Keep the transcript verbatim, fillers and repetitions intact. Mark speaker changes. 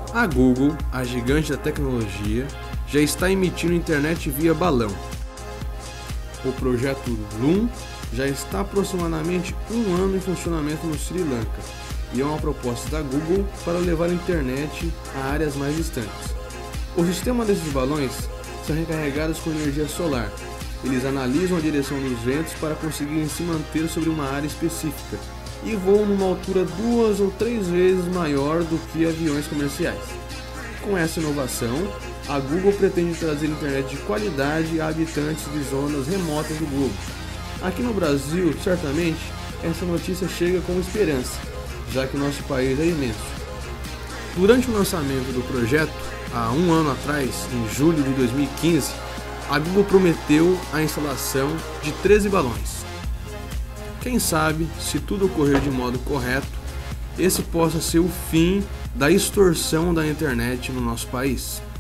Speaker 1: A Google, a gigante da tecnologia, já está emitindo internet via balão. O projeto Loon já está há aproximadamente um ano em funcionamento no Sri Lanka e é uma proposta da Google para levar a internet a áreas mais distantes. O sistema desses balões são recarregados com energia solar. Eles analisam a direção dos ventos para conseguirem se manter sobre uma área específica e voam numa altura duas ou três vezes maior do que aviões comerciais. Com essa inovação, a Google pretende trazer internet de qualidade a habitantes de zonas remotas do globo. Aqui no Brasil, certamente, essa notícia chega com esperança, já que o nosso país é imenso. Durante o lançamento do projeto, há um ano atrás, em julho de dois mil e quinze, a Google prometeu a instalação de treze balões. Quem sabe, se tudo ocorrer de modo correto, esse possa ser o fim da extorsão da internet no nosso país.